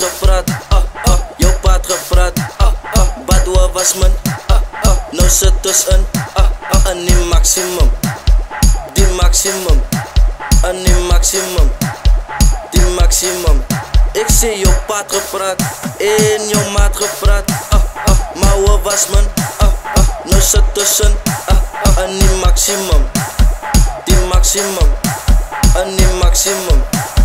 gepraat, jou pa het gepraat, Badwa was min, nou sit ons in die maximum, die maximum, in die maximum, die maximum. Ik zie jou pa het gepraat, en jou maat gepraat, maar hoe was min, nou sit ons in die maximum, die maximum, in die maximum,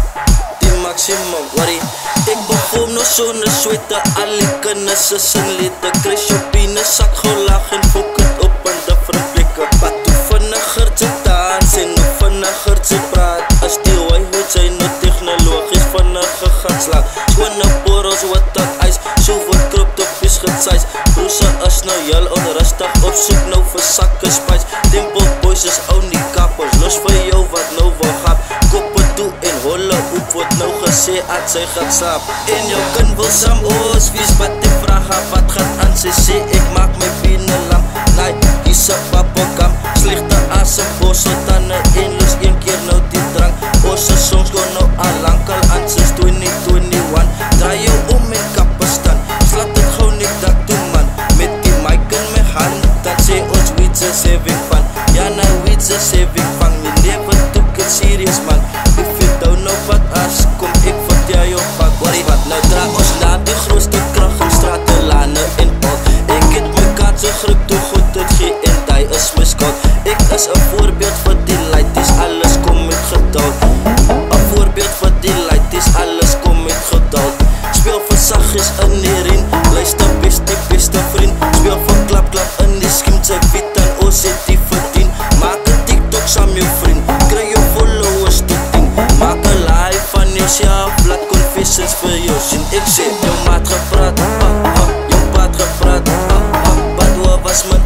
die maximum. Worry, ik perform nog zonder zweten, alle kennis is in leden. Krijg je binnen, zak gelach en fok het op en de verblikken. Wat hoe vinniger te dans en hoe vinniger te praat. Als die hooi hoed zijn, nou technologisch vinniger gaan slaan. Schone borrels, wat dat ijs, zoveel krop op is gezijs. Broeser is nou heel onrustig, op zoek nou voor zakken spijs. Tempo boys is ook niet kappers, los voor jou wat nou wil gaan. Koppen toe en holle op, wordt nou gesê uit sy gaat slaap. En jou kind wil saam oos, wees wat die vraag wat gaat aan. Sy sê ek maak my binnen lam, nee, kies een papelkam. Slechte asem, bosse tanden, en los een keer nou die drank. Bosse songs go nou al lang al aan, sinds 2021. Draai jou om en kappen staan, slaat het gauw niet dat toe man. Met die mic in my hand, dan sê ons weed's a saving fun. Ja, nou weed's a saving fun, my leven toek het serious man. If you don't know wat as, kom ek vertel jou pak. Worry wat, nou dra ons na die grootste kracht in strate, lane en pad. Ek het my kaart so grip toe goed het gee en die is my skuld. Ek is een voorbeeld vir die laities, alles kom met geduld. Een voorbeeld vir die laities, alles kom met geduld. Speel vir sagjes in die ring, luister best die beste vriend. Speel vir klap klap in die schiem, sy weet en ons het die verdien. Maak een TikTok saam jou vriend, kry jou followers te 10. Maak een live van jouself, laat confessions vir jou sien. Ek sê jou maat gepraat, jou paat gepraat, Badwa was min,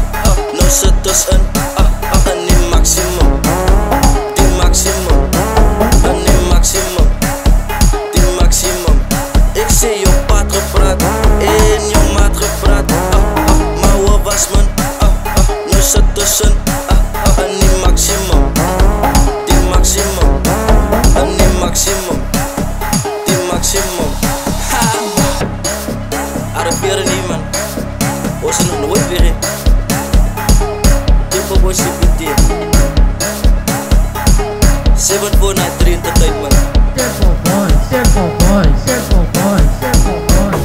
nou sit ons in die maximum, die maximum, in die maximum, die maximum. Ek sê jou paat gepraat, en jou maat gepraat, maar hoe was min, nou sit ons in die maximum, die maximum, in die maximum, die maximum. Arriveer nie man, ons is nog nooit weer heen. Tempo boys die BT 7493 entertainment. Tempo boys, tempo boys, tempo boys, tempo boys.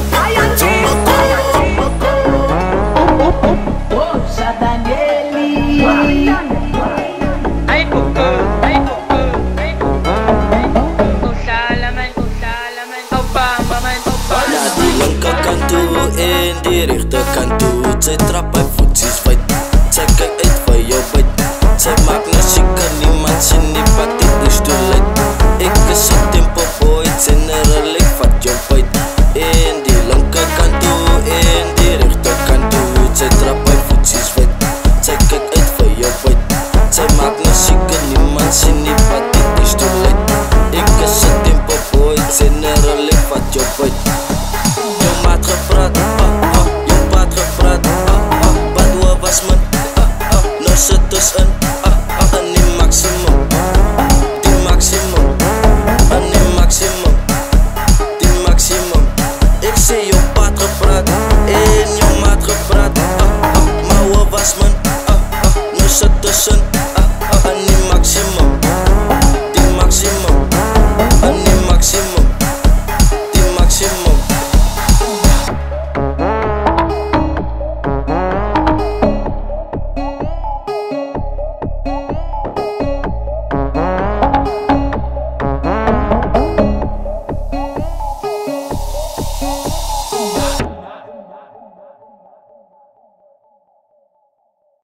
Poxa, Danyell. Ay kuko, ay kuko, ay kuko, ay kuko. Kusalaman, kusalaman, opamaman, opamaman. Ja, die linkerkant toe en die rechterkant toe. Sy trap by voetsies wyd, sy kyk uit vir jou byt. Sy maak nou seker niemand sien nie wat dit is toe lyk. Ek is een tempo boy, general ek vat jou byt. En die linkerkant toe en die rechterkant toe. Sy trap by voetsies wyd, sy kyk uit vir jou byt. Sy maak nou seker niemand sien nie wat dit is toe lyk. Ek is een tempo boy, general ek vat jou byt.